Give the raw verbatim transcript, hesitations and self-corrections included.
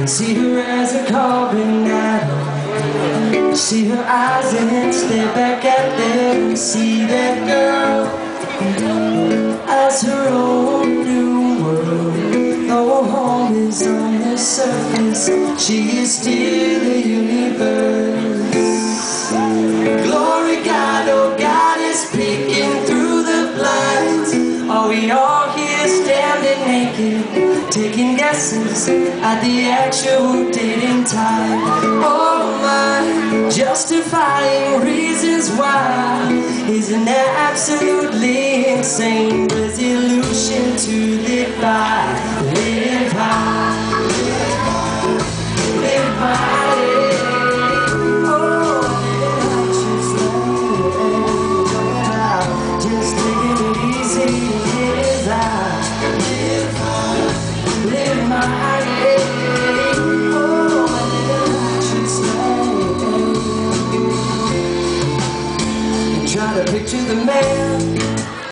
See her as a carbon atom. See her eyes and stare back at them. See that girl as her own new world. Though home is on the surface, she is still the universe. Glory God, oh God is peeking through the blinds. Are we all here standing naked, taking guesses at the actual dating time? Oh my, justifying reasons why. Isn't that absolutely insane resolution to live by?